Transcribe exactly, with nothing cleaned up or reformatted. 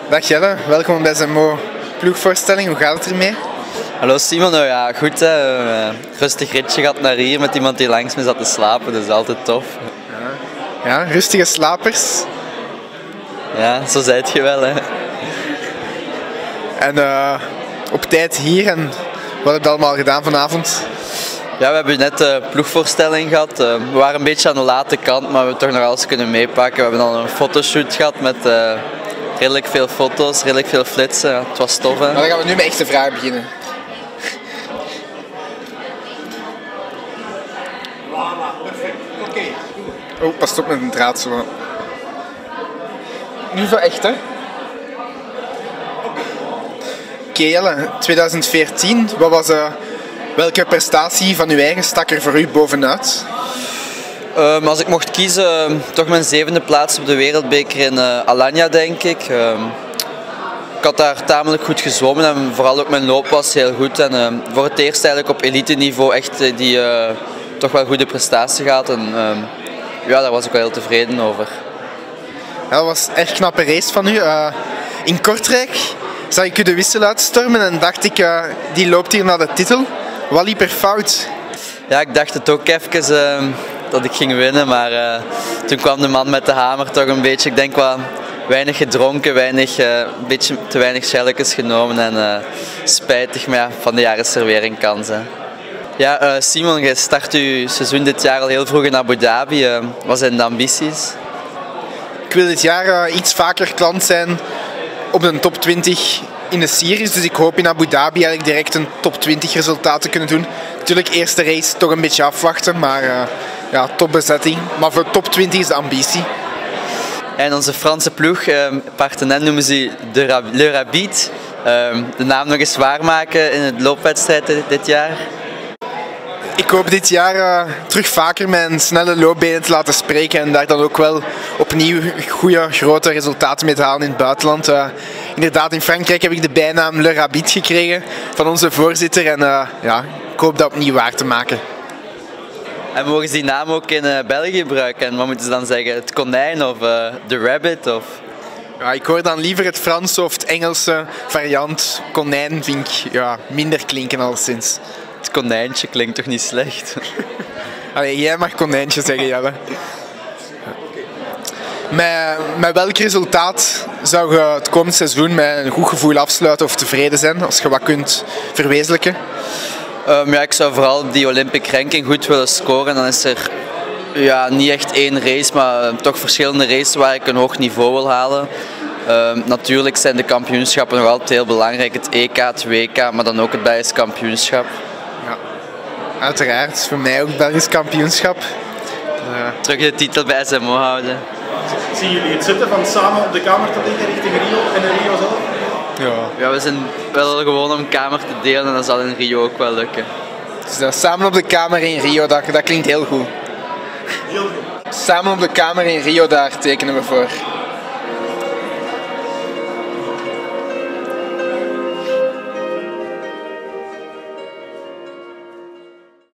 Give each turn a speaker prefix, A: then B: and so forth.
A: Dag Jelle, welkom bij S M O ploegvoorstelling. Hoe gaat het ermee?
B: Hallo Simon, nou ja, goed hè. Uh, rustig ritje gehad naar hier met iemand die langs me zat te slapen, dat is altijd tof.
A: Ja, ja rustige slapers.
B: Ja, zo zijt je wel hè.
A: En uh, op tijd hier en wat heb je allemaal gedaan vanavond?
B: Ja, we hebben net de ploegvoorstelling gehad. Uh, we waren een beetje aan de late kant, maar we hebben toch nog alles kunnen meepakken. We hebben al een fotoshoot gehad met uh, redelijk veel foto's, redelijk veel flitsen. Ja, het was tof hè.
A: Maar dan gaan we nu met echte vragen beginnen. Oh, pas op met een draad zo. Nu voor echt hè? Oké Jelle, twintig veertien, wat was, uh, welke prestatie van uw eigen stak er voor u bovenuit?
B: Um, als ik mocht kiezen, um, toch mijn zevende plaats op de wereldbeker in uh, Alanya denk ik. Um, ik had daar tamelijk goed gezwommen en vooral ook mijn loop was heel goed. En um, voor het eerst eigenlijk op elite niveau echt uh, die uh, toch wel goede prestatie gehad. En um, ja, daar was ik wel heel tevreden over.
A: Ja, dat was echt een knappe race van u. Uh, in Kortrijk zag ik u de wissel uitstormen en dacht ik, uh, die loopt hier naar de titel. Wat liep er fout?
B: Ja, ik dacht het ook even uh, dat ik ging winnen, maar uh, toen kwam de man met de hamer toch een beetje, ik denk wel weinig gedronken, weinig, uh, een beetje te weinig shelletjes genomen en uh, spijtig, maar ja, van de jaar is er weer een kans. Hè. Ja, uh, Simon, je start je seizoen dit jaar al heel vroeg in Abu Dhabi. Uh, wat zijn de ambities?
A: Ik wil dit jaar uh, iets vaker klant zijn op de top twintig in de series. Dus ik hoop in Abu Dhabi eigenlijk direct een top twintig resultaat te kunnen doen. Natuurlijk eerste race toch een beetje afwachten, maar uh, ja, topbezetting. Maar voor top twintig is de ambitie.
B: En onze Franse ploeg, uh, Partenaire noemen ze de Rab Le Rabbit. Uh, de naam nog eens waarmaken in het loopwedstrijd dit jaar.
A: Ik hoop dit jaar uh, terug vaker mijn snelle loopbenen te laten spreken en daar dan ook wel opnieuw goede, grote resultaten mee te halen in het buitenland. Uh, inderdaad, in Frankrijk heb ik de bijnaam Le Rabbit gekregen van onze voorzitter en uh, ja, ik hoop dat opnieuw waar te maken.
B: En mogen ze die naam ook in uh, België gebruiken? En wat moeten ze dan zeggen? Het konijn of uh, de rabbit? Of...
A: Ja, ik hoor dan liever het Franse of het Engelse variant. Konijn vind ik ja, minder klinken alleszins.
B: Het konijntje klinkt toch niet slecht?
A: Allee, jij mag konijntje zeggen, Jelle. Met, met welk resultaat zou je het komend seizoen met een goed gevoel afsluiten of tevreden zijn, als je wat kunt verwezenlijken?
B: Um, ja, ik zou vooral die Olympic ranking goed willen scoren. Dan is er ja, niet echt één race, maar uh, toch verschillende races waar ik een hoog niveau wil halen. Uh, natuurlijk zijn de kampioenschappen nog altijd heel belangrijk. Het E K, het W K, maar dan ook het Belgisch kampioenschap.
A: Ja, uiteraard. Voor mij ook het Belgisch kampioenschap.
B: Uh. Terug de titel bij S M O houden.
C: Zien jullie het zitten van samen op de kamer te liggen richting Rio en in Rio zelf?
B: Ja. Ja, we zijn wel gewoon om kamer te delen en dat zal in Rio ook wel lukken.
A: Dus uh, samen op de kamer in Rio, dat, dat klinkt heel goed.
C: Heel goed.
A: Samen op de kamer in Rio, daar tekenen we voor.